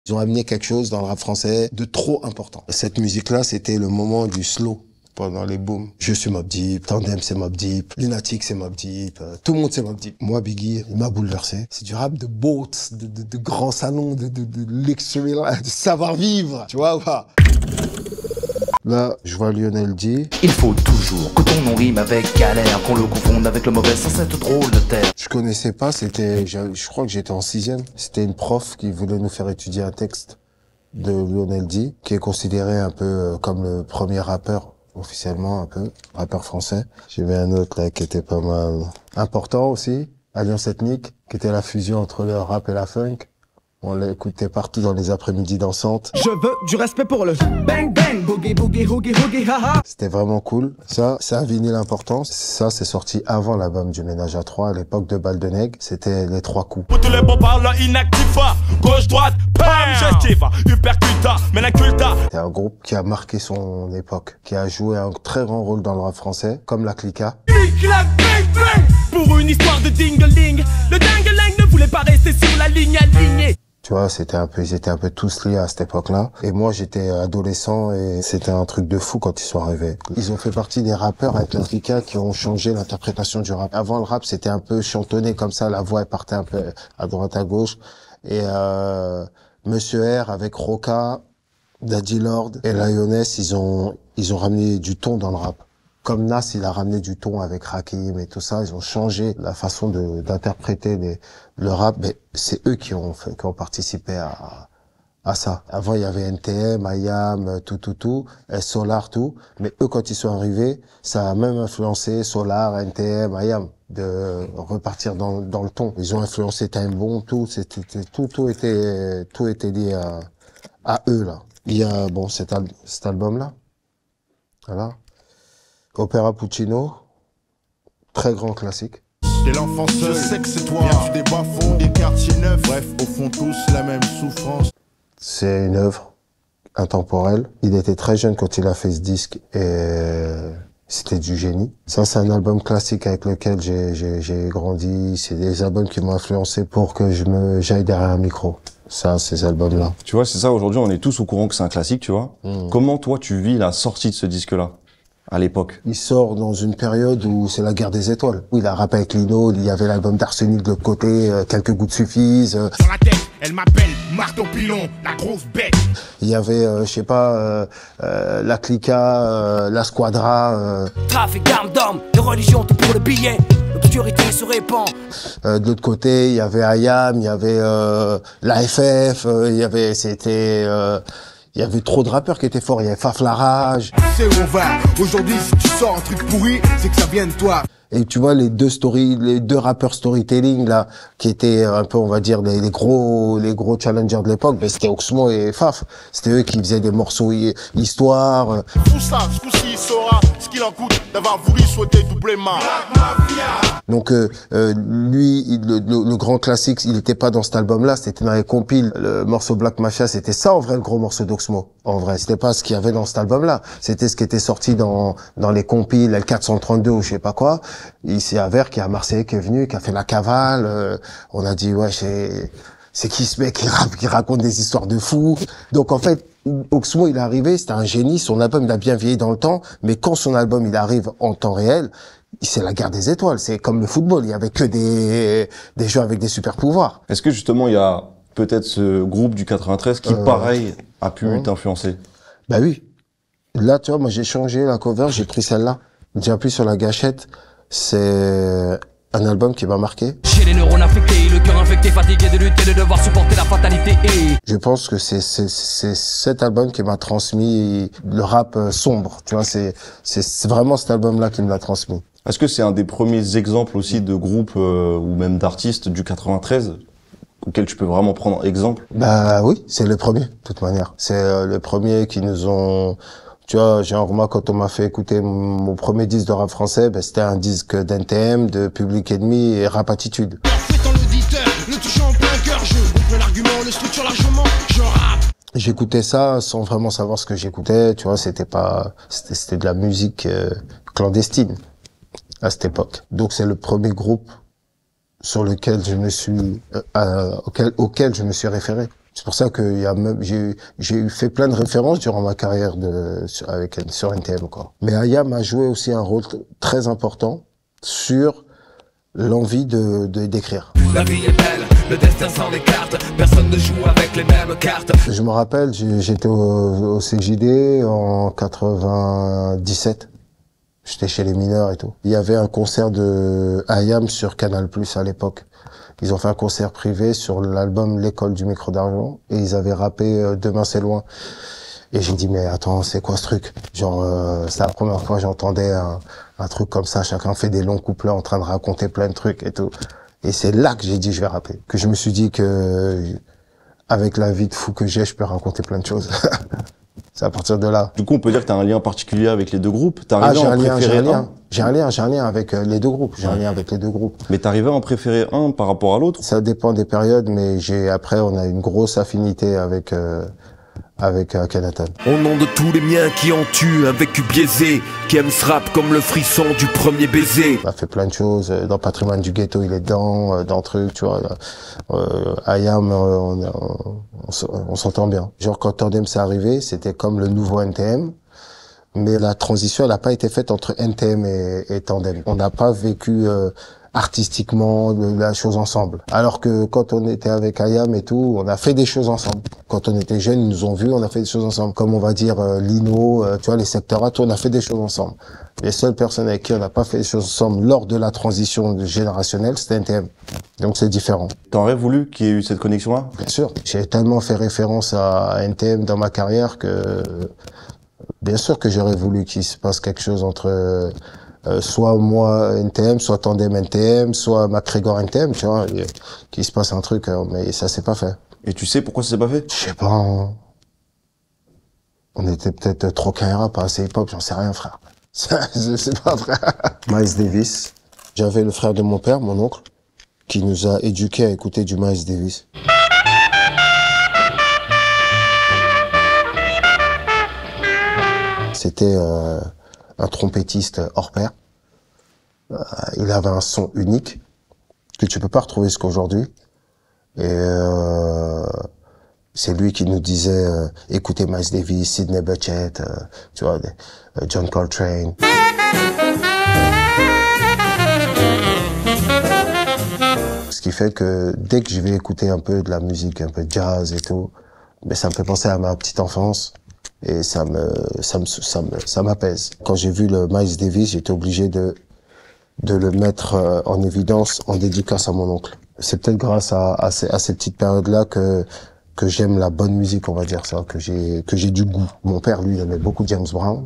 Ils ont amené quelque chose dans le rap français de trop important. Cette musique-là, c'était le moment du slow pendant les booms. Je suis Mobb Deep, Tandem c'est Mobb Deep, Lunatic c'est Mobb Deep, tout le monde c'est Mobb Deep. Moi, Biggie, il m'a bouleversé. C'est du rap de boat, de grands salons, de luxury, de savoir-vivre, tu vois ou pas? Là, je vois Lionel D. Il faut toujours que ton nom rime avec galère, qu'on le confonde avec le mauvais sans cette drôle de terre. Je connaissais pas, je crois que j'étais en 6e. C'était une prof qui voulait nous faire étudier un texte de Lionel D, qui est considéré un peu comme le premier rappeur, officiellement un peu, rappeur français. J'avais un autre là qui était pas mal important aussi, Alliance Ethnique, qui était la fusion entre le rap et la funk. On l'écoutait partout dans les après-midi dansantes. Je veux du respect pour le bang bang, boogie boogie hoogie hoogie haha. C'était vraiment cool. Ça a un vinyle important. Ça, c'est sorti avant l'album du Ménage à trois, à l'époque de Baldeneg. C'était les 3 coups. Pour tous les bons parleurs inactifs, gauche, droite, pam, gestif, hypercuta, menaculta. C'est un groupe qui a marqué son époque, qui a joué un très grand rôle dans le rap français, comme la Clica. Pour une histoire de dingeling, le dingeling ne voulait pas rester sur la ligne alignée. Tu vois, ils étaient un peu tous liés à cette époque-là. Et moi, j'étais adolescent et c'était un truc de fou quand ils sont arrivés. Ils ont fait partie des rappeurs avec la Clica qui ont changé l'interprétation du rap. Avant, le rap, c'était un peu chantonné comme ça, la voix, elle partait un peu à droite, à gauche. Et Monsieur R avec Roca, Daddy Lord et Lioness, ils ont ramené du ton dans le rap. Comme Nas, il a ramené du ton avec Rakim et tout ça, ils ont changé la façon d'interpréter le rap, mais c'est eux qui ont participé à ça. Avant, il y avait NTM, IAM, tout, Solar, tout, mais eux, quand ils sont arrivés, ça a même influencé Solar, NTM, IAM, de repartir dans le ton. Ils ont influencé Time Bomb, tout était lié à eux, là. Il y a, bon, cet album-là. Voilà. Opéra Puccino, très grand classique. T'es l'enfant seul, je sais que c'est toi. Viens des bas-fonds, des quartiers neufs. Bref, au fond tous la même souffrance. C'est une œuvre intemporelle. Il était très jeune quand il a fait ce disque et c'était du génie. Ça, c'est un album classique avec lequel j'ai grandi. C'est des albums qui m'ont influencé pour que j'aille derrière un micro. Ça, ces albums-là. Tu vois, c'est ça, aujourd'hui, on est tous au courant que c'est un classique, tu vois. Comment, toi, tu vis la sortie de ce disque-là, à l'époque? Il sort dans une période où c'est la guerre des étoiles. Où il a rappé avec Lino, il y avait l'album d'Arsenic de l'autre côté, quelques gouttes suffisent. Sur la tête, elle m'appelle Marteau Pilon, la grosse bête. Il y avait, la Clica, la Squadra. Trafic d'armes d'hommes, de religion, tout pour le billet. L'obscurité se répand. De l'autre côté, il y avait IAM, il y avait l'AFF, il y avait trop de rappeurs qui étaient forts. Il y avait Faf la Rage. C'est où on va. Aujourd'hui, si tu sors un truc pourri, c'est que ça vient de toi. Et tu vois les deux rappeurs storytelling là, qui étaient un peu, on va dire, les gros challengers de l'époque, ben c'était Oxmo et Faf. C'était eux qui faisaient des morceaux histoire. Tout ça, ce coup-ci, il saura ce qu'il en coûte d'avoir voulu souhaiter doublement. Donc lui, le grand classique, il était pas dans cet album-là, c'était dans les compiles. Le morceau Black Mafia, c'était ça en vrai le gros morceau d'Oxmo. En vrai, c'était pas ce qu'il y avait dans cet album-là. C'était ce qui était sorti dans les compiles, L432 ou je sais pas quoi. Il s'est avéré qu'il y a un Marseillais qui est venu, qui a fait la cavale. On a dit ouais, c'est qui ce mec qui raconte des histoires de fous. Donc en fait, Oxmo, il est arrivé, c'était un génie. Son album, il a bien vieilli dans le temps, mais quand son album il arrive en temps réel, c'est la guerre des étoiles. C'est comme le football, il y avait que des gens avec des super pouvoirs. Est-ce que justement il y a peut-être ce groupe du 93 qui, pareil, a pu t'influencer? Bah oui. Là, tu vois, moi j'ai changé la cover, j'ai pris celle-là. J'ai appuyé sur la gâchette. C'est un album qui m'a marqué. J'ai les neurones infectés, le cœur infecté, fatigué de lutter, de devoir supporter la fatalité. Je pense que c'est cet album qui m'a transmis le rap sombre. Tu vois, c'est vraiment cet album-là qui me l'a transmis. Est-ce que c'est un des premiers exemples aussi de groupes ou même d'artistes du 93 auquel tu peux vraiment prendre exemple? Bah oui, c'est le premier, de toute manière. C'est le premier qui nous ont... Tu vois, genre moi, quand on m'a fait écouter mon premier disque de rap français, ben, c'était un disque d'NTM, de Public Enemy et Rap Attitude. J'écoutais ça sans vraiment savoir ce que j'écoutais, tu vois, c'était de la musique clandestine à cette époque. Donc c'est le premier groupe sur lequel je me suis, auquel je me suis référé. C'est pour ça que j'ai fait plein de références durant ma carrière sur NTM, quoi. Mais IAM a joué aussi un rôle très important sur l'envie d'écrire. La vie est belle, le destin s'en écarte, personne ne joue avec les mêmes cartes. Je me rappelle, j'étais au CJD en 97. J'étais chez les mineurs et tout. Il y avait un concert de IAM sur Canal+ à l'époque. Ils ont fait un concert privé sur l'album L'école du micro d'argent et ils avaient rappé Demain c'est loin. Et j'ai dit mais attends, c'est quoi ce truc? Genre c'est la première fois que j'entendais un truc comme ça, chacun fait des longs couplets en train de raconter plein de trucs et tout. Et c'est là que j'ai dit je vais rapper, que je me suis dit que avec la vie de fou que j'ai, je peux raconter plein de choses. C'est à partir de là. Du coup, on peut dire que t'as un lien particulier avec les deux groupes. T'arrivais à en préférer un. J'ai un lien avec les deux groupes. J'ai un lien avec les deux groupes. Mais t'arrivais à en préférer un par rapport à l'autre? Ça dépend des périodes, mais après, on a une grosse affinité avec Akhenaton. Au nom de tous les miens qui ont eu un vécu biaisé, qui aiment ce rap comme le frisson du premier baiser. Il a fait plein de choses. Dans Patrimoine du Ghetto, il est dedans, dans truc, tu vois. IAM, on s'entend bien. Genre, quand Tandem s'est arrivé, c'était comme le nouveau NTM. Mais la transition, elle n'a pas été faite entre NTM et Tandem. On n'a pas vécu artistiquement la chose ensemble. Alors que quand on était avec IAM et tout, on a fait des choses ensemble. Quand on était jeunes, ils nous ont vus, on a fait des choses ensemble. Comme on va dire Lino, tu vois, les secteurs A, tout, on a fait des choses ensemble. Les seules personnes avec qui on n'a pas fait des choses ensemble lors de la transition générationnelle, c'était NTM. Donc c'est différent. T'aurais voulu qu'il y ait eu cette connexion-là? Bien sûr. J'ai tellement fait référence à NTM dans ma carrière que bien sûr que j'aurais voulu qu'il se passe quelque chose entre soit moi NTM, soit Tandem NTM, soit McGregor NTM, tu vois, qu'il se passe un truc, mais ça s'est pas fait. Et tu sais pourquoi ça s'est pas fait? Je sais pas. Hein. On était peut-être trop KRA, pas assez hip-hop, j'en sais rien, frère. Je sais pas, frère. Miles Davis. J'avais le frère de mon père, mon oncle, qui nous a éduqués à écouter du Miles Davis. C'était un trompettiste hors pair. Il avait un son unique que tu peux pas retrouver jusqu'aujourd'hui. Et c'est lui qui nous disait écoutez Miles Davis, Sidney Bechet, tu vois, John Coltrane. Ce qui fait que dès que je vais écouter un peu de la musique, un peu de jazz et tout, mais ça me fait penser à ma petite enfance. Et ça m'apaise. Quand j'ai vu le Miles Davis, j'étais obligé de le mettre en évidence en dédicace à mon oncle. C'est peut-être grâce à ces petites périodes-là que j'aime la bonne musique, on va dire ça, que j'ai du goût. Mon père, lui, il aimait beaucoup James Brown.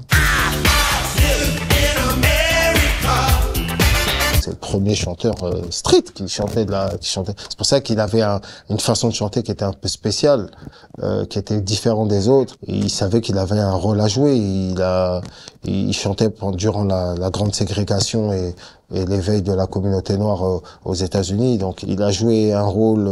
C'est le premier chanteur street qui chantait. C'est pour ça qu'il avait une façon de chanter qui était un peu spéciale, qui était différent des autres. Et il savait qu'il avait un rôle à jouer. Il chantait durant la grande ségrégation et l'éveil de la communauté noire aux États-Unis. Donc il a joué un rôle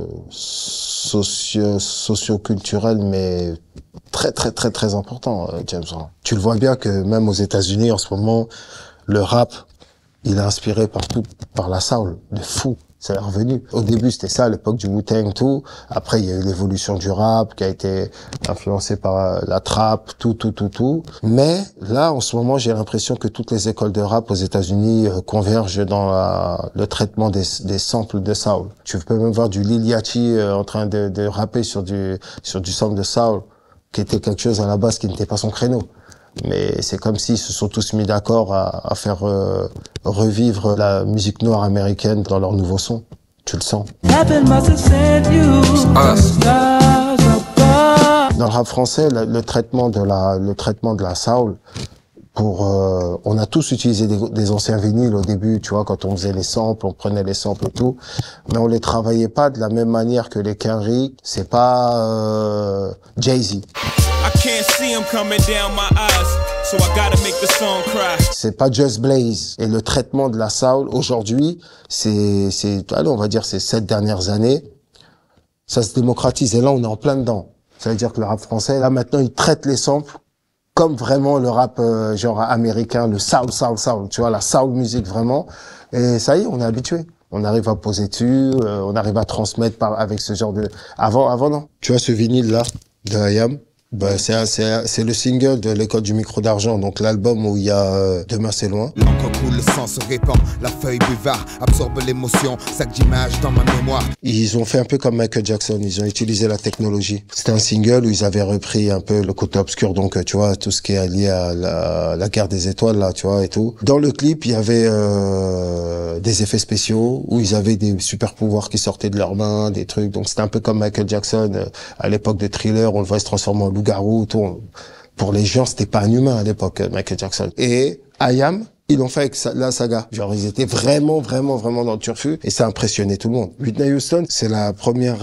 socio-culturel, mais très très très très important, James Brown. Tu le vois bien que même aux États-Unis en ce moment, le rap, il est inspiré par la soul, de fou. C'est revenu. Au début, c'était ça, à l'époque du Wu-Tang, tout. Après, il y a eu l'évolution du rap, qui a été influencée par la trap, tout. Mais, là, en ce moment, j'ai l'impression que toutes les écoles de rap aux États-Unis convergent dans le traitement des samples de soul. Tu peux même voir du Lil Yachty en train de rapper sur du sample de soul, qui était quelque chose à la base qui n'était pas son créneau. Mais c'est comme s'ils se sont tous mis d'accord à faire revivre la musique noire américaine dans leur nouveau son. Tu le sens. Dans le rap français, le traitement de la soul, on a tous utilisé des anciens vinyles au début, tu vois, quand on faisait les samples, on prenait les samples et tout, mais on les travaillait pas de la même manière que les Kendrick. C'est pas Jay-Z. C'est pas Just Blaze. Et le traitement de la soul aujourd'hui, allez, on va dire ces 7 dernières années, ça se démocratise. Et là, on est en plein dedans. Ça veut dire que le rap français, là maintenant, il traite les samples comme vraiment le rap genre américain, le soul, tu vois, la soul music vraiment. Et ça y est, on est habitué. On arrive à poser dessus, on arrive à transmettre avec ce genre de... Avant, non. Tu vois ce vinyle-là, de IAM, bah, c'est le single de l'école du micro d'argent, donc l'album où il y a Demain c'est loin. L'encre coule, le sang se répand, la feuille buvard absorbe l'émotion, sac d'images dans ma mémoire. Ils ont fait un peu comme Michael Jackson, ils ont utilisé la technologie. C'était un single où ils avaient repris un peu le côté obscur, donc tu vois, tout ce qui est lié à la guerre des étoiles, là, tu vois, et tout. Dans le clip, il y avait des effets spéciaux, où ils avaient des super pouvoirs qui sortaient de leurs mains, des trucs, donc c'était un peu comme Michael Jackson, à l'époque de Thriller, on le voit se transformer en loup-garou, tout. Pour les gens, c'était pas un humain à l'époque, Michael Jackson. Et IAM, ils l'ont fait avec la saga. Genre, ils étaient vraiment dans le turfu, et ça a impressionné tout le monde. Whitney Houston, c'est la première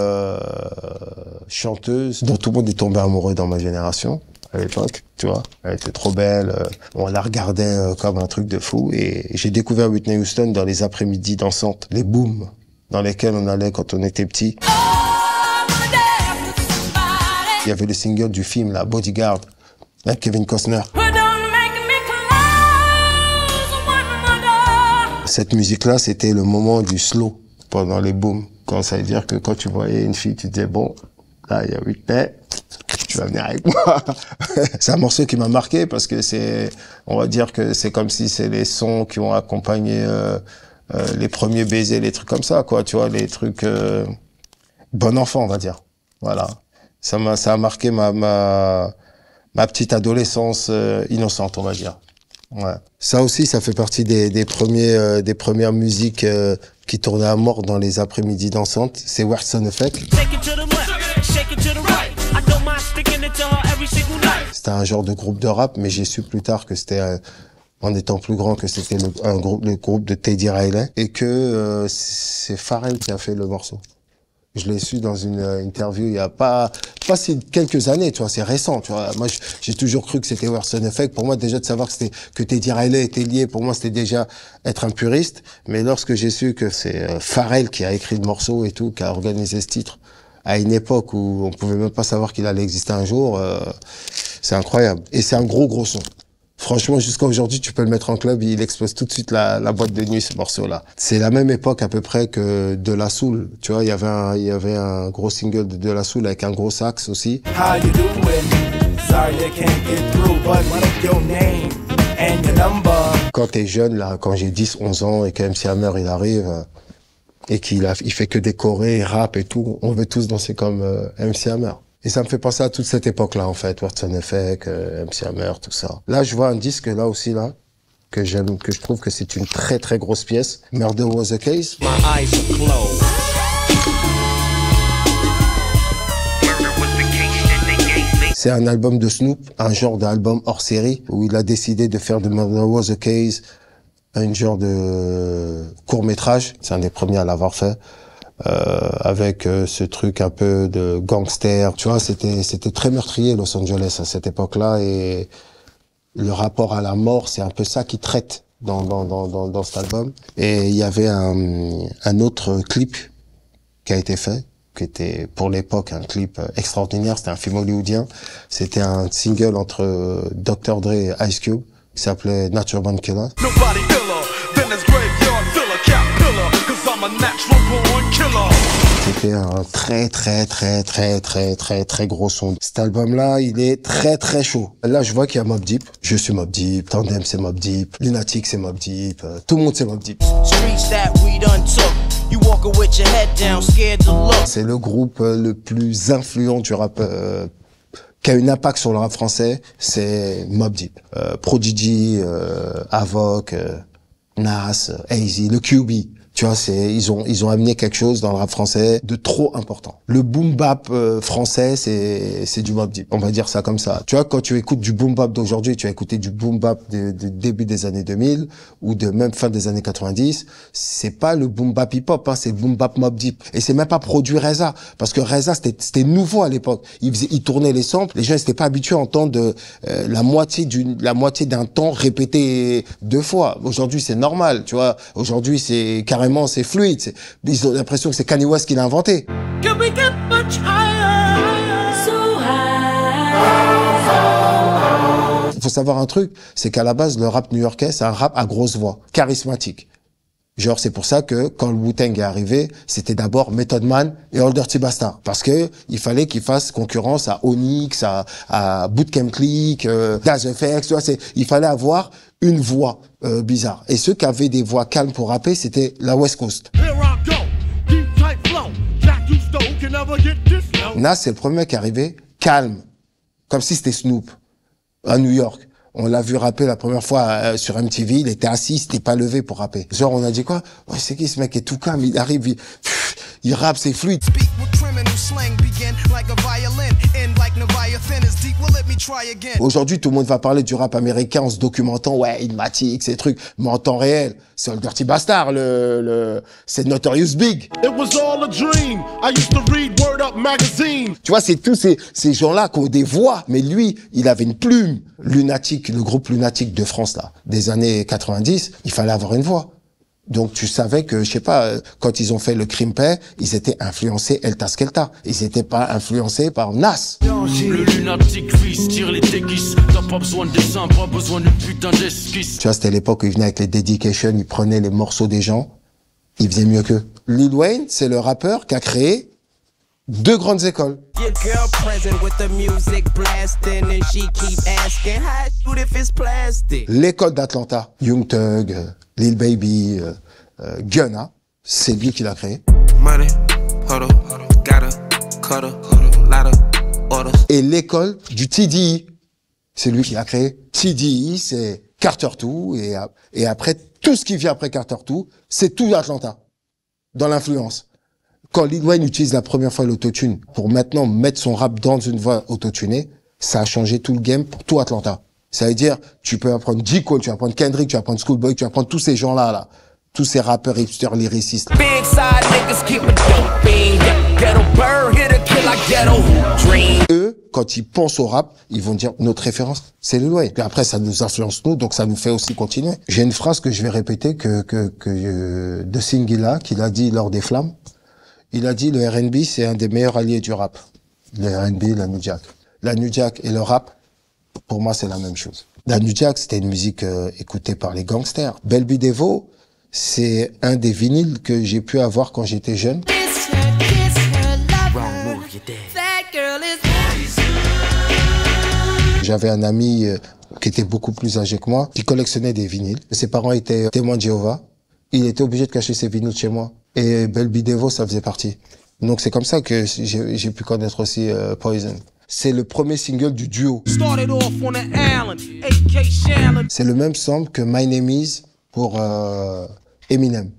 chanteuse dont tout le monde est tombé amoureux dans ma génération, à l'époque, tu vois. Elle était trop belle, on la regardait comme un truc de fou, et j'ai découvert Whitney Houston dans les après-midi dansantes, les booms, dans lesquels on allait quand on était petit. Il y avait le single du film, là, Bodyguard, avec Kevin Costner. Cette musique-là, c'était le moment du slow pendant les booms. Quand ça veut dire que quand tu voyais une fille, tu disais, bon, là, il y a Whitney, tu vas venir avec moi. C'est un morceau qui m'a marqué parce que on va dire que c'est comme si c'est les sons qui ont accompagné les premiers baisers, les trucs comme ça, quoi, tu vois, les trucs bon enfant, on va dire. Voilà. Ça a marqué ma petite adolescence innocente, on va dire. Ouais. Ça aussi, ça fait partie des premières musiques qui tournaient à mort dans les après-midi dansantes. C'est Western Effect. C'était un genre de groupe de rap, mais j'ai su plus tard que c'était en étant plus grand que c'était le groupe de Teddy Riley et que c'est Pharrell qui a fait le morceau. Je l'ai su dans une interview il y a pas si quelques années, tu vois, c'est récent, tu vois. Moi, j'ai toujours cru que c'était Western Effect. Pour moi, déjà de savoir que Teddy Riley était lié, pour moi, c'était déjà être un puriste. Mais lorsque j'ai su que c'est Pharrell qui a écrit le morceau et tout, qui a organisé ce titre, à une époque où on pouvait même pas savoir qu'il allait exister un jour, c'est incroyable. Et c'est un gros son. Franchement, jusqu'à aujourd'hui, tu peux le mettre en club, il explose tout de suite la boîte de nuit, ce morceau-là. C'est la même époque à peu près que De La Soul. Tu vois, il y avait un gros single de La Soul avec un gros sax aussi. How you doing? Sorry I can't get through, but what's your name and your number? Quand t'es jeune, là, quand j'ai 10, 11 ans et que MC Hammer, il arrive, et il fait que décorer, il rappe et tout, on veut tous danser comme MC Hammer. Et ça me fait penser à toute cette époque-là, en fait, Western Effect, MC Hammer, tout ça. Là, je vois un disque, là aussi, là, que j'aime, que je trouve que c'est une très grosse pièce. Murder Was a Case. My eyes are closed. C'est un album de Snoop, un genre d'album hors série, où il a décidé de faire de Murder Was a Case un genre de court-métrage. C'est un des premiers à l'avoir fait. Avec ce truc un peu de gangster, tu vois, c'était très meurtrier Los Angeles à cette époque-là, et le rapport à la mort, c'est un peu ça qui traite dans cet album. Et il y avait un autre clip qui a été fait, qui était pour l'époque un clip extraordinaire. C'était un film hollywoodien. C'était un single entre Dr. Dre et Ice Cube qui s'appelait Natural Born Killer. C'était un très gros son. Cet album-là, il est très chaud. Là, je vois qu'il y a Mobb Deep. Je suis Mobb Deep. Tandem, c'est Mobb Deep. Lunatic, c'est Mobb Deep. Tout le monde, c'est Mobb Deep. C'est le groupe le plus influent du rap qui a un impact sur le rap français, c'est Mobb Deep. Prodigy, Avoc, Nas, AZ, le QB. Tu vois, ils ont amené quelque chose dans le rap français de trop important. Le boom bap français, c'est du Mobb Deep. On va dire ça comme ça. Tu vois, quand tu écoutes du boom bap d'aujourd'hui, tu vas écouter du boom bap de début des années 2000 ou de même fin des années 90. C'est pas le boom bap hip hop, hein, c'est le boom bap Mobb Deep. Et c'est même pas produit Reza, parce que Reza c'était nouveau à l'époque. Il tournait les samples, les gens n'étaient pas habitués à entendre la moitié d'un temps répété 2 fois. Aujourd'hui, c'est normal, tu vois. Aujourd'hui, c'est carrément c'est fluide. Ils ont l'impression que c'est Kanye West qui l'a inventé. Il faut savoir un truc, c'est qu'à la base, le rap new-yorkais, c'est un rap à grosse voix, charismatique. Genre, c'est pour ça que quand le Wu-Tang est arrivé, c'était d'abord Method Man et Old Dirty Bastard. Parce que il fallait qu'ils fassent concurrence à Onyx, à Bootcamp Clique, Das EFX, tu vois, il fallait avoir une voix bizarre. Et ceux qui avaient des voix calmes pour rapper, c'était la West Coast. Nas, c'est le premier mec qui est arrivé calme, comme si c'était Snoop, à New York. On l'a vu rapper la première fois sur MTV, il était assis, il s'était pas levé pour rapper. Genre, on a dit quoi? Ouais, c'est qui ce mec est tout calme, il arrive, il rappe, c'est fluide. Aujourd'hui, tout le monde va parler du rap américain en se documentant, ouais, Illmatic, ces trucs, mais en temps réel, c'est Old Dirty Bastard, c'est Notorious Big. It was all a dream. I used to read Word Up magazine. Tu vois, c'est tous ces gens-là qui ont des voix, mais lui, il avait une plume. Lunatic, le groupe Lunatic de France, là, des années 90, il fallait avoir une voix. Donc, tu savais que, je sais pas, quand ils ont fait le Crimpé, ils étaient influencés Elta Skelta. Ils étaient pas influencés par Nas. Le lunatique fils tire les déguises. T'as pas besoin de dessin, pas besoin de putain d'esquisse. Tu vois, c'était l'époque où ils venaient avec les dedications, ils prenaient les morceaux des gens, ils faisaient mieux qu'eux. Lil Wayne, c'est le rappeur qui a créé 2 grandes écoles. L'école d'Atlanta, Young Thug, Lil Baby, Gunna, c'est lui qui l'a créé. Et l'école du TDE, c'est lui qui l'a créé. TDE, c'est Carter 2, et après, tout ce qui vient après Carter 2, c'est tout Atlanta, dans l'influence. Quand Lil Wayne utilise la première fois l'autotune pour maintenant mettre son rap dans une voix autotunée, ça a changé tout le game pour tout Atlanta. Ça veut dire, tu peux apprendre J. Cole, tu vas apprendre Kendrick, tu vas apprendre Schoolboy, tu vas apprendre tous ces gens-là, là. Tous ces rappeurs hipsters lyricistes. Eux, quand ils pensent au rap, ils vont dire, notre référence, c'est Lil Wayne. Puis après, ça nous influence nous, donc ça nous fait aussi continuer. J'ai une phrase que je vais répéter de Singila, qu'il a dit lors des Flammes. Il a dit, le R&B, c'est un des meilleurs alliés du rap. Le R&B, la New Jack. La New Jack et le rap, pour moi, c'est la même chose. La New Jack, c'était une musique écoutée par les gangsters. Belby Devo, c'est un des vinyles que j'ai pu avoir quand j'étais jeune. J'avais un ami qui était beaucoup plus âgé que moi, qui collectionnait des vinyles. Ses parents étaient témoins de Jéhovah. Il était obligé de cacher ses vinyles chez moi. Et Belby Devo, ça faisait partie. Donc c'est comme ça que j'ai pu connaître aussi Poison. C'est le premier single du duo. C'est le même sample que My Name Is pour Eminem.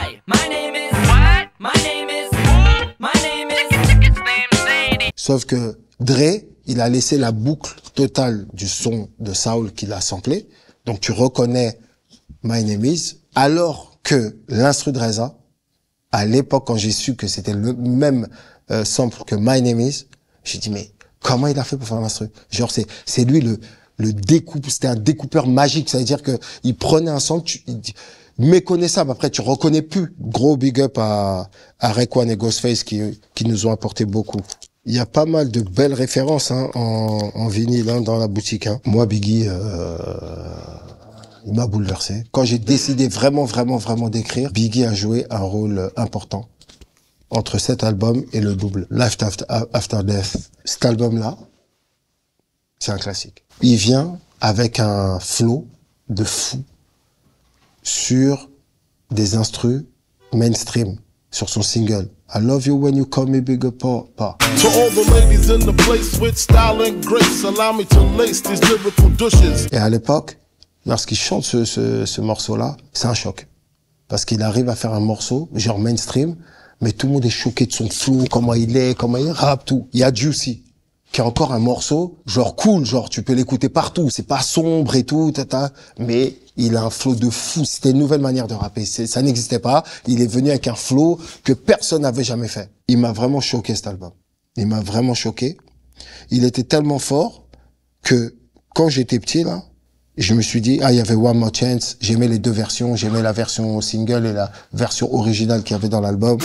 Sauf que Dre, il a laissé la boucle totale du son de Soul qu'il a samplé. Donc tu reconnais My Name Is, alors que l'instru de Reza, à l'époque, quand j'ai su que c'était le même sample que My Name Is, j'ai dit, mais comment il a fait pour faire l'instru? Genre, c'est lui le découpe, c'était un découpeur magique. Ça veut dire que il prenait un sample, méconnaissable. Après, tu reconnais plus. Gros big up à Raekwon et Ghostface qui nous ont apporté beaucoup. Il y a pas mal de belles références, hein, en vinyle, hein, dans la boutique, hein. Moi, Biggie, il m'a bouleversé. Quand j'ai décidé vraiment d'écrire, Biggie a joué un rôle important entre cet album et le double, Life After Death. Cet album-là, c'est un classique. Il vient avec un flow de fou sur des instrus mainstream, sur son single. I love you when you call me Bigger Papa. To all the ladies in the place with style and grace, allow me to lace these lyrical douches. Et à l'époque, lorsqu'il chante ce morceau-là, c'est un choc. Parce qu'il arrive à faire un morceau, genre mainstream, mais tout le monde est choqué de son flow, comment il rappe, tout. Il y a Juicy, qui est encore un morceau, genre cool, genre tu peux l'écouter partout. C'est pas sombre et tout, mais il a un flow de fou. C'était une nouvelle manière de rapper. Ça n'existait pas. Il est venu avec un flow que personne n'avait jamais fait. Il m'a vraiment choqué, cet album. Il m'a vraiment choqué. Il était tellement fort que quand j'étais petit, là, je me suis dit, il y avait One More Chance. J'aimais les deux versions. J'aimais la version single et la version originale qu'il y avait dans l'album.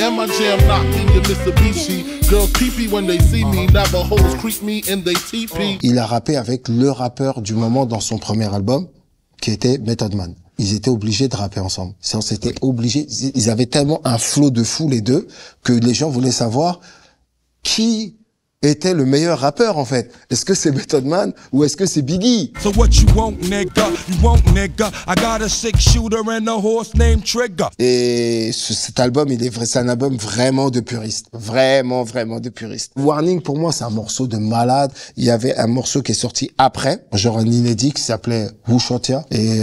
Il a rappé avec le rappeur du moment dans son premier album, qui était Method Man. ils étaient obligés de rapper ensemble. C'était obligé. Ils avaient tellement un flow de fou, les deux, que les gens voulaient savoir qui était le meilleur rappeur, en fait. Est-ce que c'est Method Man ou est-ce que c'est Biggie? So what you want, nigga? You want, nigga? I got a 6-shooter and a horse named Trigger. Et cet album, c'est un album vraiment de puriste. Vraiment, vraiment de puriste. Warning, pour moi, c'est un morceau de malade. Il y avait un morceau qui est sorti après, genre un inédit qui s'appelait Wushotia. Et,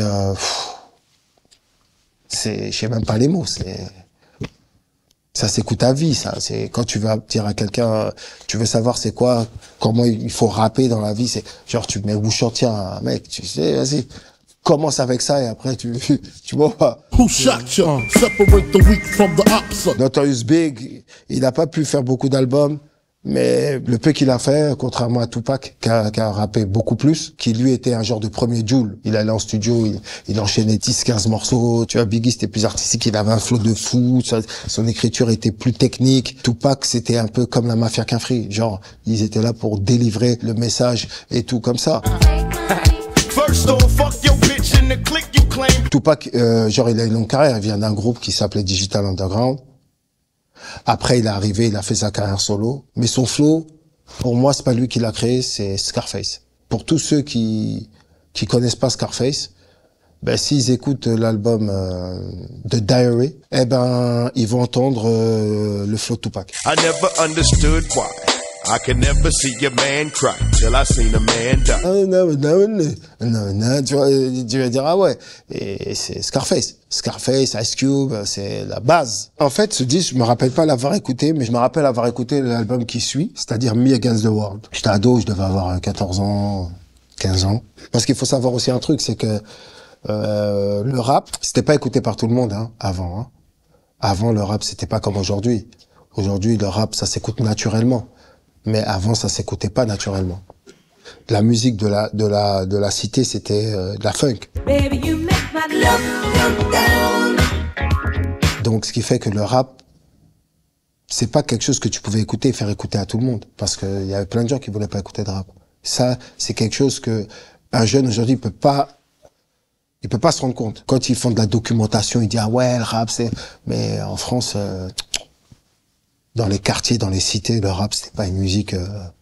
je sais même pas les mots, ça s'écoute à vie, ça. C'est quand tu vas dire à quelqu'un, tu veux savoir c'est quoi, comment il faut rapper dans la vie, c'est genre tu mets Wushotia, mec, tu sais, vas-y, commence avec ça et après tu vois. Who shot ya? Separate the weak from the ops. Notorious Big, il n'a pas pu faire beaucoup d'albums, mais le peu qu'il a fait, contrairement à Tupac, qui a rappé beaucoup plus, qui lui était un genre de premier Jul. Il allait en studio, il enchaînait 10-15 morceaux. Tu vois, Biggie, c'était plus artistique, il avait un flow de fou, son écriture était plus technique. Tupac, c'était un peu comme la Mafia Kinfry. Genre, ils étaient là pour délivrer le message et tout comme ça. Tupac, genre, il a une longue carrière, il vient d'un groupe qui s'appelait Digital Underground. Après, il est arrivé, il a fait sa carrière solo. Mais son flow, pour moi, c'est pas lui qui l'a créé, c'est Scarface. Pour tous ceux qui connaissent pas Scarface, ben, s'ils écoutent l'album The Diary, eh ben, ils vont entendre le flow de Tupac. I never understood why I can never see a man cry till I seen a man die. Tu vas dire, ah ouais. Et c'est Scarface. Scarface, Ice Cube, c'est la base. En fait, ce disque, je me rappelle pas l'avoir écouté, mais je me rappelle avoir écouté l'album qui suit, c'est-à-dire Me Against the World. J'étais ado, je devais avoir 14 ans, 15 ans. Parce qu'il faut savoir aussi un truc, c'est que le rap, c'était pas écouté par tout le monde, hein, avant. Hein. Avant, le rap, c'était pas comme aujourd'hui. Aujourd'hui, le rap, ça s'écoute naturellement. Mais avant, ça s'écoutait pas naturellement. La musique de la cité, c'était de la funk. Baby, you make my love come down. Donc, ce qui fait que le rap, c'est pas quelque chose que tu pouvais écouter et faire écouter à tout le monde. Parce qu'il y avait plein de gens qui voulaient pas écouter de rap. Ça, c'est quelque chose que un jeune aujourd'hui peut pas se rendre compte. Quand ils font de la documentation, ils disent, ah ouais, le rap, c'est... Mais en France, dans les quartiers, dans les cités, le rap, c'était pas une musique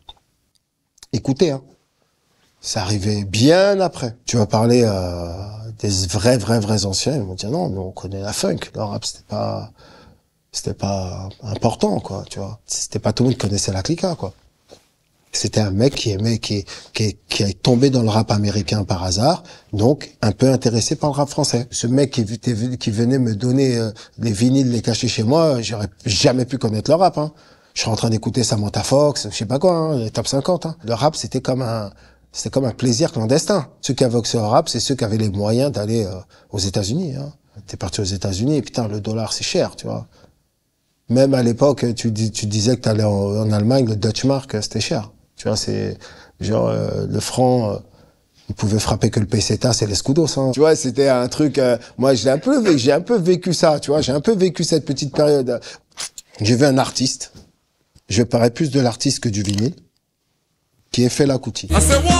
écoutée, hein. Ça arrivait bien après. Tu vas parler des vrais anciens, ils vont dire non, mais on connaît la funk. Le rap, c'était pas important, quoi, tu vois. C'était pas tout le monde qui connaissait la clica, quoi. C'était un mec qui est tombé dans le rap américain par hasard, donc un peu intéressé par le rap français. Ce mec qui venait me donner les vinyles, les cacher chez moi, j'aurais jamais pu connaître le rap, hein. Je suis en train d'écouter Samantha Fox, je sais pas quoi, hein, les top 50, hein. Le rap, c'était comme un plaisir clandestin. Ceux qui avaient accès au rap, c'est ceux qui avaient les moyens d'aller aux États-Unis, hein. T'es parti aux États-Unis et putain, le dollar, c'est cher, tu vois. Même à l'époque, tu disais que t'allais en Allemagne, le Deutsche Mark, c'était cher. Tu vois, c'est genre le franc, il pouvait frapper que le pesetas et l'escudos, hein. Tu vois, c'était un truc. Moi, j'ai un peu vécu ça. Tu vois, j'ai un peu vécu cette petite période. J'ai vu un artiste. Je parlais plus de l'artiste que du vinyle, qui est Fela Kuti.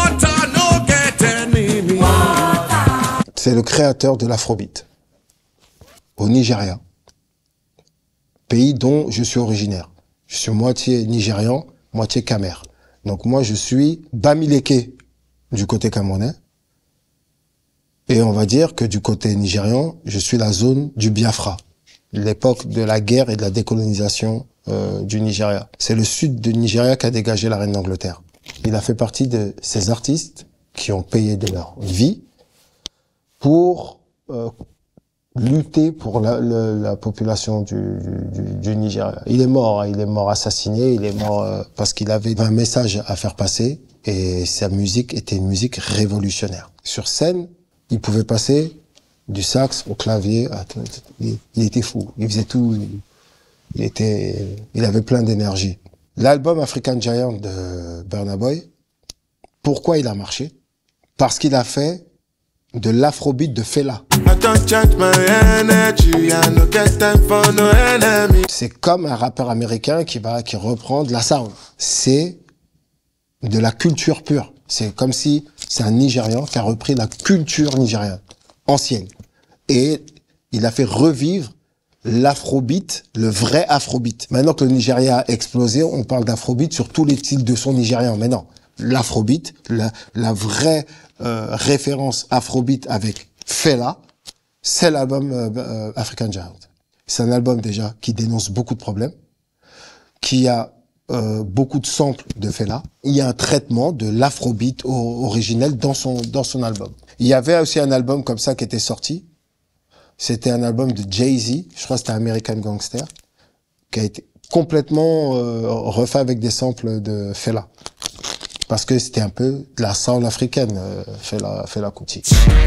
C'est le créateur de l'afrobeat au Nigeria, pays dont je suis originaire. Je suis moitié nigérian, moitié Camer. Donc moi, je suis Bamileke du côté camerounais. Et on va dire que du côté nigérian, je suis la zone du Biafra. L'époque de la guerre et de la décolonisation du Nigeria. C'est le sud du Nigeria qui a dégagé la reine d'Angleterre. Il a fait partie de ces artistes qui ont payé de leur vie pour lutter pour la population du Nigeria. Il est mort, hein, il est mort assassiné, il est mort parce qu'il avait un message à faire passer et sa musique était une musique révolutionnaire. Sur scène, il pouvait passer du sax au clavier, il était fou, il faisait tout, il avait plein d'énergie. L'album African Giant de Burna Boy, pourquoi il a marché? Parce qu'il a fait de l'afrobeat de Fela. C'est comme un rappeur américain qui reprend de la sound. C'est de la culture pure. C'est comme si c'est un Nigérian qui a repris la culture nigériane, ancienne. Et il a fait revivre l'afrobeat, le vrai afrobeat. Maintenant que le Nigeria a explosé, on parle d'afrobeat sur tous les styles de son nigérian. Mais non, l'afrobeat, la vraie référence afrobeat avec Fela, c'est l'album African Giant. C'est un album déjà qui dénonce beaucoup de problèmes, qui a beaucoup de samples de Fela. Il y a un traitement de l'afrobeat originel dans son album. Il y avait aussi un album comme ça qui était sorti. C'était un album de Jay-Z, je crois que c'était American Gangster, qui a été complètement refait avec des samples de Fela. Parce que c'était un peu de la soul africaine, Fela Kuti.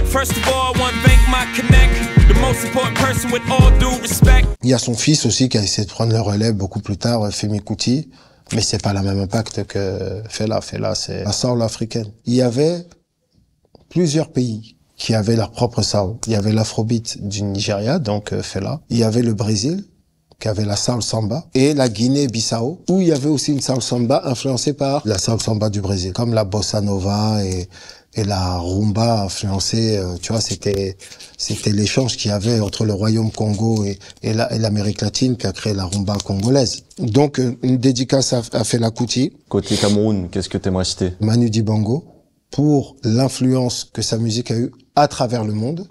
Il y a son fils aussi qui a essayé de prendre le relais beaucoup plus tard, Femi Kuti, mais c'est pas le même impact que Fela. Fela, c'est la soul africaine. Il y avait plusieurs pays qui avaient leur propre soul. Il y avait l'afrobeat du Nigeria, donc Fela. Il y avait le Brésil, qui avait la soul samba, et la Guinée-Bissau, où il y avait aussi une soul samba influencée par la soul samba du Brésil, comme la bossa nova et la rumba influencée. Tu vois, c'était l'échange qu'il y avait entre le Royaume Congo et l'Amérique latine qui a créé la rumba congolaise. Donc une dédicace à Fela Kuti. Côté Cameroun, qu'est-ce que t'aimerais citer? Manu Dibango, pour l'influence que sa musique a eue à travers le monde.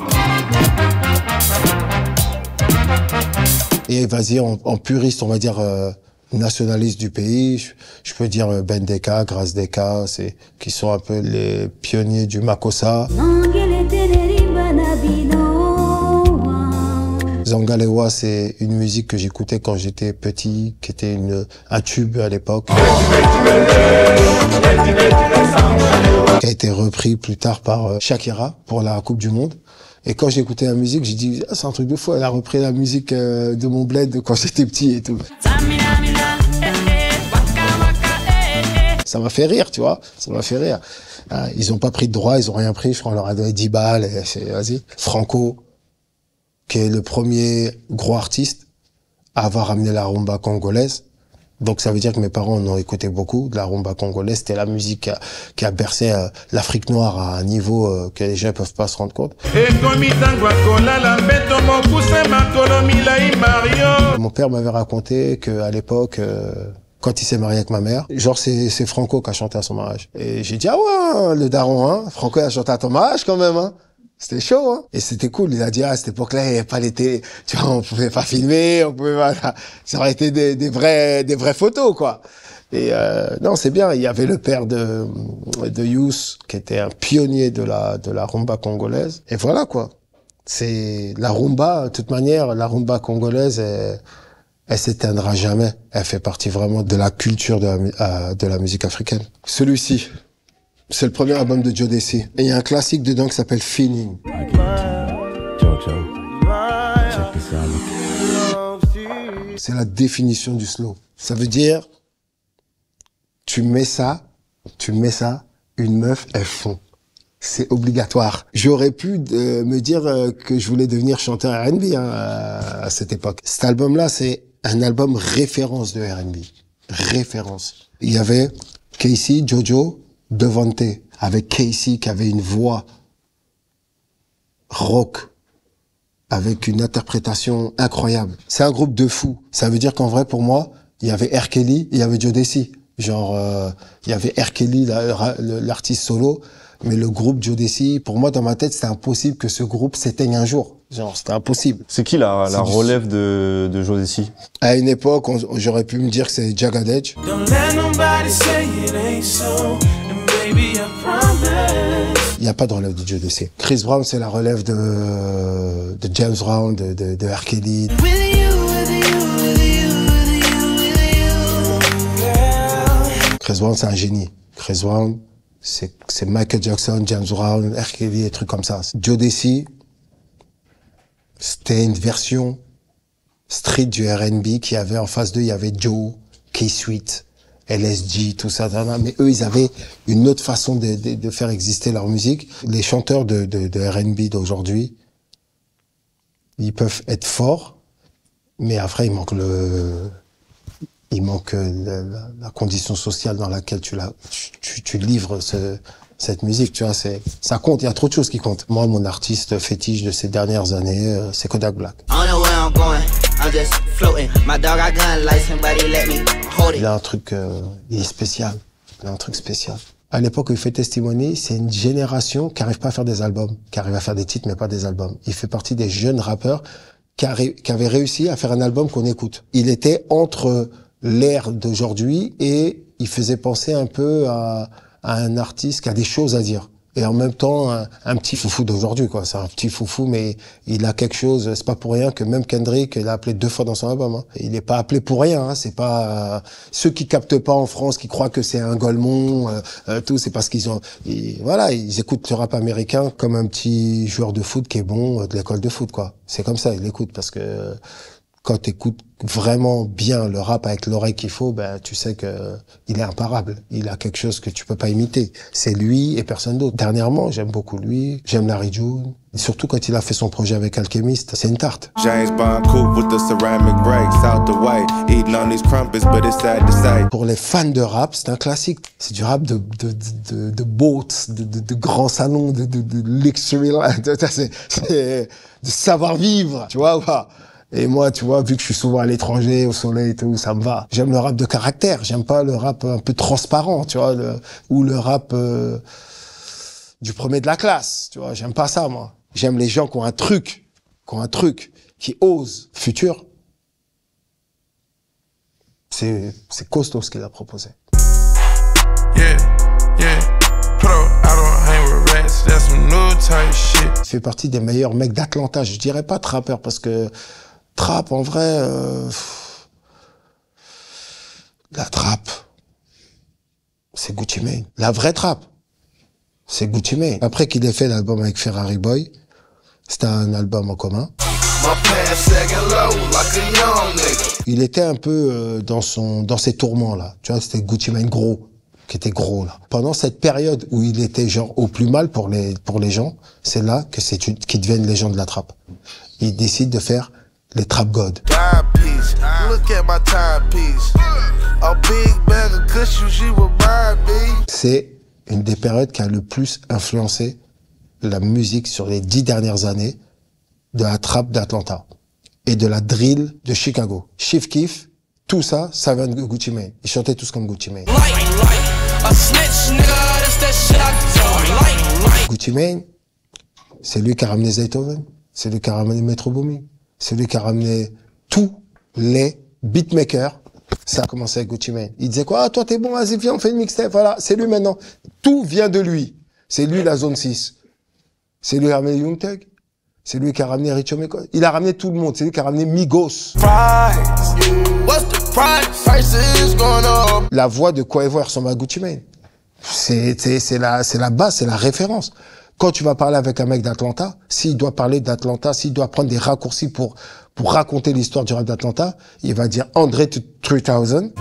Et vas-y, en puriste, on va dire nationaliste du pays, je peux dire Ben Deka, Grace Deka, qui sont un peu les pionniers du Makossa. Zangalewa, c'est une musique que j'écoutais quand j'étais petit, qui était un tube à l'époque, qui a été repris plus tard par Shakira pour la Coupe du Monde. Et quand j'écoutais la musique, j'ai dit, c'est un truc de fou, elle a repris la musique de mon bled quand j'étais petit et tout. Ça m'a fait rire, tu vois, ça m'a fait rire. Ils ont pas pris de droit, ils ont rien pris, je crois qu'on leur a donné 10 balles, vas-y. Franco, qui est le premier gros artiste à avoir amené la rumba congolaise. Donc ça veut dire que mes parents en ont écouté beaucoup de la rumba congolaise. C'était la musique qui a bercé l'Afrique noire à un niveau que les gens ne peuvent pas se rendre compte. Mon père m'avait raconté qu'à l'époque, quand il s'est marié avec ma mère, genre c'est Franco qui a chanté à son mariage. Et j'ai dit, ah ouais, le daron, hein, Franco a chanté à ton mariage quand même, hein. C'était chaud, hein. Et c'était cool. Il a dit, à cette époque-là, il n'y avait pas l'été, tu vois, on pouvait pas filmer, on pouvait pas, ça aurait été des vraies photos, quoi. Et, non, c'est bien. Il y avait le père de Youss, qui était un pionnier de la rumba congolaise. Et voilà, quoi. C'est la rumba, de toute manière, la rumba congolaise, elle s'éteindra jamais. Elle fait partie vraiment de la culture de la musique africaine. Celui-ci. C'est le premier album de Jodeci. Et il y a un classique dedans qui s'appelle Feeling. C'est la définition du slow. Ça veut dire, tu mets ça, une meuf, elle fond. C'est obligatoire. J'aurais pu me dire que je voulais devenir chanteur R&B à cette époque. Cet album-là, c'est un album référence de R&B. Référence. Il y avait Casey, Jojo, Devante, avec Casey qui avait une voix rock, avec une interprétation incroyable. C'est un groupe de fous. Ça veut dire qu'en vrai, pour moi, il y avait R. Kelly, il y avait Jodeci. Genre, il y avait R. Kelly, l'artiste solo, mais le groupe Jodeci, pour moi, dans ma tête, c'était impossible que ce groupe s'éteigne un jour. Genre, c'était impossible. C'est qui la relève de Jodeci? À une époque, j'aurais pu me dire que c'est Jagged Edge. Il n'y a pas de relève de Jodeci. Chris Brown, c'est la relève de James Brown, de R. Kelly. Chris Brown, c'est un génie. Chris Brown, c'est Michael Jackson, James Brown, R. Kelly, des trucs comme ça. Jodeci, c'était une version street du R&B qui avait en face d'eux, il y avait Joe, K-Sweet, LSG, tout ça, mais eux, ils avaient une autre façon de faire exister leur musique. Les chanteurs de R&B d'aujourd'hui, ils peuvent être forts, mais après, il manque la condition sociale dans laquelle tu livres Cette musique, tu vois, ça compte, il y a trop de choses qui comptent. Moi, mon artiste fétiche de ces dernières années, c'est Kodak Black. Il a un truc, il est spécial. Il a un truc spécial. À l'époque où il fait Testimony, c'est une génération qui arrive pas à faire des albums, qui arrive à faire des titres mais pas des albums. Il fait partie des jeunes rappeurs qui avaient réussi à faire un album qu'on écoute. Il était entre l'ère d'aujourd'hui et il faisait penser un peu à un artiste qui a des choses à dire. Et en même temps, un petit foufou d'aujourd'hui, quoi. C'est un petit foufou, mais il a quelque chose. C'est pas pour rien que même Kendrick, il a appelé 2 fois dans son album, hein. Il est pas appelé pour rien, hein. C'est pas, ceux qui captent pas en France, qui croient que c'est un Golemont, tout, c'est parce qu'ils ont, voilà, ils écoutent le rap américain comme un petit joueur de foot qui est bon de l'école de foot, quoi. C'est comme ça, ils l'écoutent parce que quand t'écoutes vraiment bien le rap avec l'oreille qu'il faut, ben, tu sais que il est imparable. Il a quelque chose que tu peux pas imiter. C'est lui et personne d'autre. Dernièrement, j'aime beaucoup lui. J'aime Larry June. Et surtout quand il a fait son projet avec Alchemist, c'est une tarte. James Bond coupe with the ceramic brakes out the way, eating on these crumpets, but it's sad to say. Pour les fans de rap, c'est un classique. C'est du rap de boats, de grands salons, de luxury, c'est de savoir-vivre, tu vois ou pas? Et moi, tu vois, vu que je suis souvent à l'étranger, au soleil et tout, ça me va. J'aime le rap de caractère. J'aime pas le rap un peu transparent, tu vois, ou le rap du premier de la classe, tu vois. J'aime pas ça, moi. J'aime les gens qui ont un truc, qui osent. Futur, c'est costaud ce qu'il a proposé. Il fait partie des meilleurs mecs d'Atlanta. Je dirais pas trappeur parce que trap, en vrai, la trappe, c'est Gucci Mane. La vraie trappe, c'est Gucci Mane. Après qu'il ait fait l'album avec Ferrari Boy, c'était un album en commun. Il était un peu dans ses tourments, là. Tu vois, c'était Gucci Mane gros, qui était gros, là. Pendant cette période où il était genre au plus mal pour les gens, c'est là que qu'il devient une légende de la trappe. Il décide de faire les Trap God. C'est une des périodes qui a le plus influencé la musique sur les 10 dernières années de la trap d'Atlanta et de la drill de Chicago. Chief Keef, tout ça, ça vient de Gucci Mane. Ils chantaient tous comme Gucci Mane. Gucci Mane, c'est lui qui a ramené Zaytoven, c'est lui qui a ramené Metro Boomin, c'est lui qui a ramené tous les beatmakers. Ça a commencé avec Gucci Mane. Il disait quoi? Ah, toi, t'es bon, vas-y, viens, on fait une mixtape. Voilà, c'est lui maintenant. Tout vient de lui. C'est lui la zone 6. C'est lui qui a ramené Young Thug. C'est lui qui a ramené Rich Homie. Il a ramené tout le monde. C'est lui qui a ramené Migos. La voix de Quavo ressemble à Gucci Mane. C'est la base, c'est la référence. Quand tu vas parler avec un mec d'Atlanta, s'il doit parler d'Atlanta, s'il doit prendre des raccourcis pour raconter l'histoire du rap d'Atlanta, il va dire André 3000.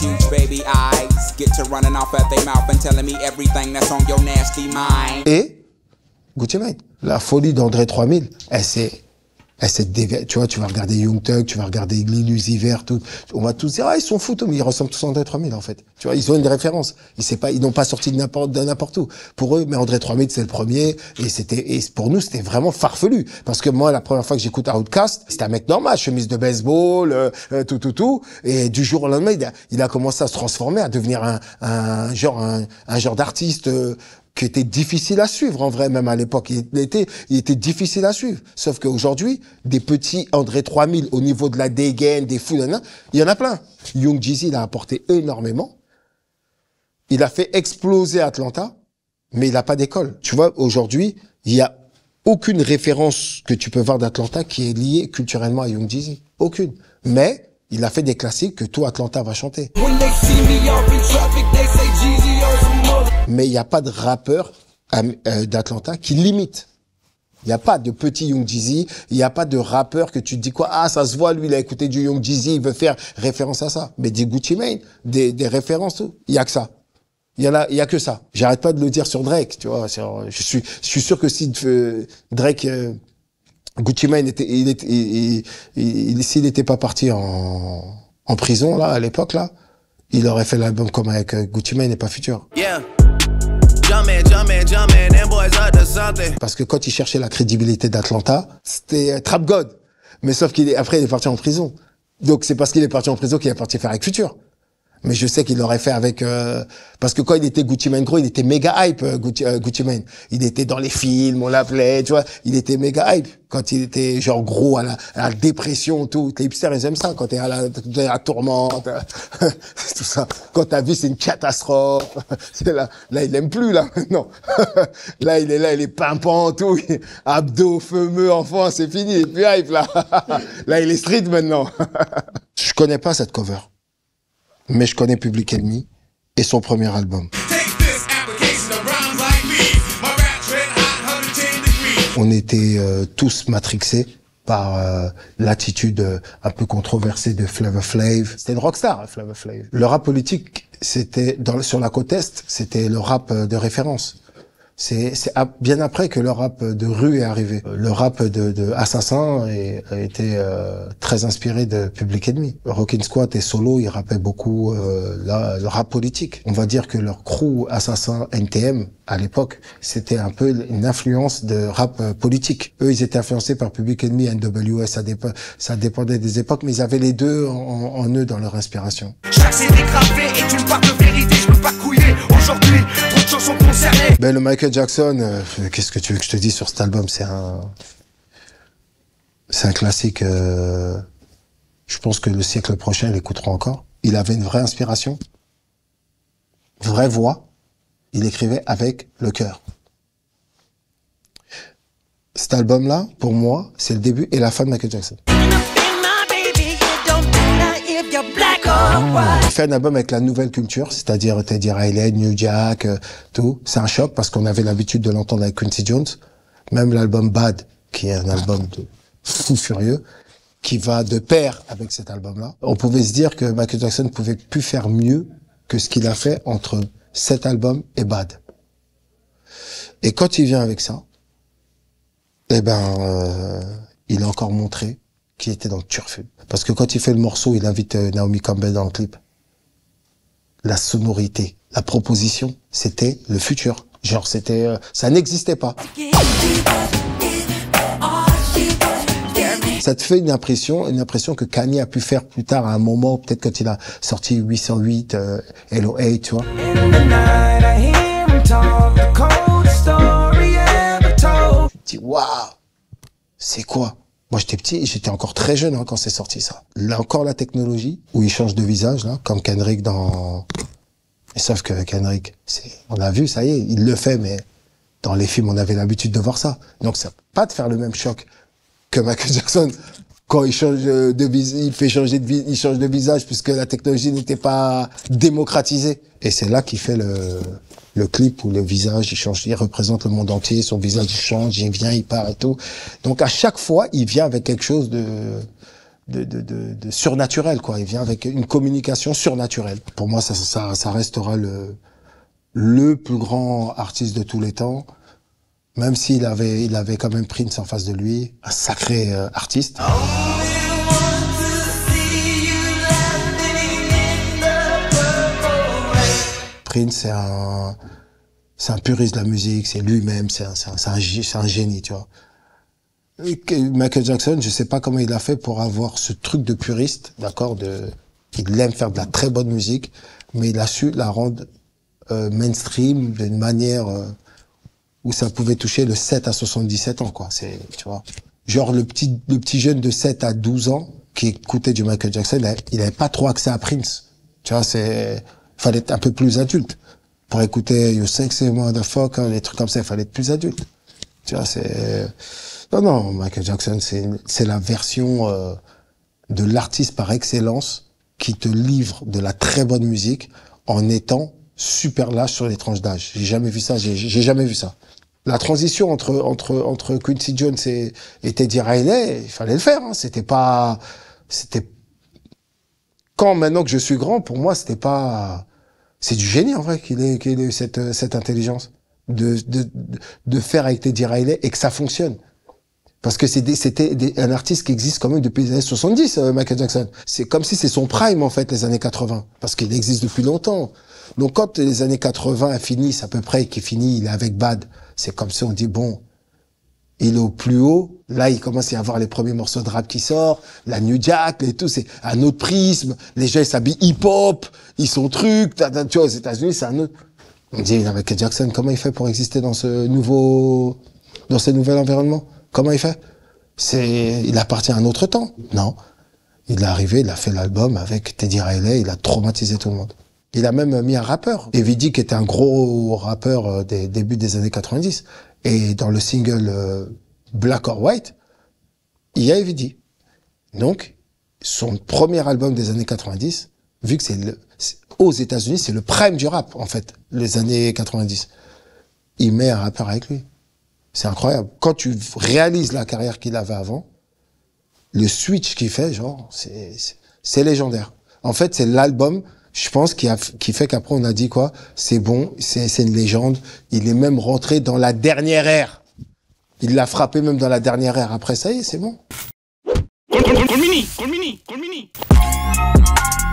Et Gucci Mane. La folie d'André 3000, tu vois, tu vas regarder Young Thug, tu vas regarder Lil Uzi Vert, tout. On va tous dire, ah, ils sont fous, mais ils ressemblent tous à André 3000, en fait. Tu vois, ils ont une référence. Ils n'ont pas sorti de n'importe où. Pour eux, mais André 3000, c'est le premier. Et pour nous, c'était vraiment farfelu. Parce que moi, la première fois que j'écoute Outkast, c'était un mec normal, chemise de baseball, tout. Et du jour au lendemain, il a commencé à se transformer, à devenir un genre d'artiste, qui était difficile à suivre, en vrai, même à l'époque. Il était difficile à suivre. Sauf qu'aujourd'hui, des petits André 3000 au niveau de la dégaine, des fous, il y en a plein. Young Jeezy, il a apporté énormément. Il a fait exploser Atlanta, mais il n'a pas d'école. Tu vois, aujourd'hui, il y a aucune référence que tu peux voir d'Atlanta qui est liée culturellement à Young Jeezy. Aucune. Mais il a fait des classiques que tout Atlanta va chanter. Mais il n'y a pas de rappeur d'Atlanta qui l'imite. Il n'y a pas de petit Young Jeezy, il n'y a pas de rappeur que tu te dis quoi, ah, ça se voit, lui, il a écouté du Young Jeezy, il veut faire référence à ça. Mais des Gucci Mane, des références, tout. Il n'y a que ça. Il y a que ça. J'arrête pas de le dire sur Drake, tu vois. Je suis sûr que si Drake, Gucci Mane s'il n'était pas parti en prison, là, à l'époque, là, il aurait fait l'album comme avec Gucci Mane et pas Future. Yeah. Parce que quand il cherchait la crédibilité d'Atlanta, c'était Trap God. Mais sauf après, il est parti en prison. Donc, c'est parce qu'il est parti en prison qu'il est parti faire avec Future. Mais je sais qu'il l'aurait fait avec... parce que quand il était Gucci Mane gros, il était méga hype, Gucci Mane. Il était dans les films, on l'appelait, tu vois. Il était méga hype. Quand il était genre gros, à la dépression, tout. Les hipsters, ils aiment ça. Quand t'es à la tourmente, tout ça. Quand ta vie, c'est une catastrophe. Là, il aime plus, là, non. Là, il est pimpant, tout. Abdos, fameux, enfant, c'est fini. Il est plus hype, là. Là, il est street, maintenant. Je connais pas cette cover. Mais je connais Public Enemy et son premier album. On était tous matrixés par l'attitude un peu controversée de Flavor Flav. C'était une rockstar, Flavor Flav. Le rap politique, c'était sur la côte est, c'était le rap de référence. C'est bien après que le rap de rue est arrivé. Le rap de Assassin a été très inspiré de Public Enemy. Rockin' Squad et Solo, ils rappaient beaucoup le rap politique. On va dire que leur crew Assassin NTM, à l'époque, c'était un peu une influence de rap politique. Eux, ils étaient influencés par Public Enemy, NWA, ça dépendait des époques, mais ils avaient les deux en eux dans leur inspiration. Chaque CD gravé est une part de vérité, je peux pas couiller aujourd'hui, trop de chansons concernées. Ben, le Michael Jackson, qu'est-ce que tu veux que je te dise sur cet album? C'est un classique, je pense que le siècle prochain, ils l'écouteront encore. Il avait une vraie inspiration, vraie voix. Il écrivait avec le cœur. Cet album-là, pour moi, c'est le début et la fin de Michael Jackson. Il fait un album avec la nouvelle culture, c'est-à-dire Teddy Riley, New Jack, tout. C'est un choc parce qu'on avait l'habitude de l'entendre avec Quincy Jones. Même l'album Bad, qui est un album de fou furieux, qui va de pair avec cet album-là. On pouvait se dire que Michael Jackson ne pouvait plus faire mieux que ce qu'il a fait entre cet album et Bad. Et quand il vient avec ça, eh ben, il a encore montré qu'il était dans le turfu. Parce que quand il fait le morceau, il invite Naomi Campbell dans le clip. La sonorité, la proposition, c'était le futur. Genre, c'était, ça n'existait pas. Ça te fait une impression que Kanye a pu faire plus tard à un moment, peut-être quand il a sorti 808, LO8, tu vois. Tu te dis, waouh, c'est quoi? Moi, j'étais petit, j'étais encore très jeune hein, quand c'est sorti ça. Là encore la technologie, où il change de visage, là, comme Kendrick dans... Et sauf que Kendrick, on a vu, ça y est, il le fait, mais dans les films, on avait l'habitude de voir ça. Donc, ça peut pas te faire le même choc que Michael Jackson quand il change de visage, il change de visage puisque la technologie n'était pas démocratisée. Et c'est là qu'il fait le clip où le visage, il change, il représente le monde entier, son visage il change, il vient, il part et tout. Donc à chaque fois, il vient avec quelque chose de surnaturel, quoi. Il vient avec une communication surnaturelle. Pour moi, ça restera le plus grand artiste de tous les temps. Même s'il avait quand même Prince en face de lui, un sacré artiste. Prince, c'est un puriste de la musique, c'est lui-même, c'est un génie, tu vois. Michael Jackson, je sais pas comment il a fait pour avoir ce truc de puriste, d'accord, il aime faire de la très bonne musique, mais il a su la rendre mainstream d'une manière où ça pouvait toucher le 7 à 77 ans, quoi. Tu vois. Genre, le petit jeune de 7 à 12 ans qui écoutait du Michael Jackson, il avait pas trop accès à Prince. Tu vois, fallait être un peu plus adulte. Pour écouter You Sexy Motherfucker, les trucs comme ça, il fallait être plus adulte. Tu vois, non, Michael Jackson, c'est la version de l'artiste par excellence qui te livre de la très bonne musique en étant super lâche sur les tranches d'âge. J'ai jamais vu ça, j'ai jamais vu ça. La transition entre Quincy Jones et Teddy Riley, il fallait le faire, hein. C'était quand maintenant que je suis grand, pour moi, c'est du génie, en vrai, qu'il ait eu cette intelligence de faire avec Teddy Riley et que ça fonctionne. Parce que c'était un artiste qui existe quand même depuis les années 70, Michael Jackson. C'est comme si c'est son prime, en fait, les années 80. Parce qu'il existe depuis longtemps. Donc quand les années 80 finissent à peu près, qu'il finit, il est avec Bad, c'est comme ça, on dit bon, il est au plus haut. Là, il commence à y avoir les premiers morceaux de rap qui sortent, la New Jack, et tout, c'est un autre prisme. Les gens, ils s'habillent hip-hop, ils sont trucs, tu vois, aux États-Unis, c'est un autre. On dit, avec Jackson, comment il fait pour exister dans ce nouvel environnement? Comment il fait? Il appartient à un autre temps. Non. Il est arrivé, il a fait l'album avec Teddy Riley, il a traumatisé tout le monde. Il a même mis un rappeur. Heavy D, qui était un gros rappeur des débuts des années 90. Et dans le single Black or White, il y a Heavy D. Donc, son premier album des années 90, vu que aux États-Unis, c'est le prime du rap, en fait, les années 90. Il met un rappeur avec lui. C'est incroyable. Quand tu réalises la carrière qu'il avait avant, le switch qu'il fait, genre, c'est légendaire. En fait, c'est l'album, je pense, qui fait qu'après on a dit quoi? C'est bon, c'est une légende. Il est même rentré dans la dernière ère. Il l'a frappé même dans la dernière ère. Après, ça y est, c'est bon. Call mini.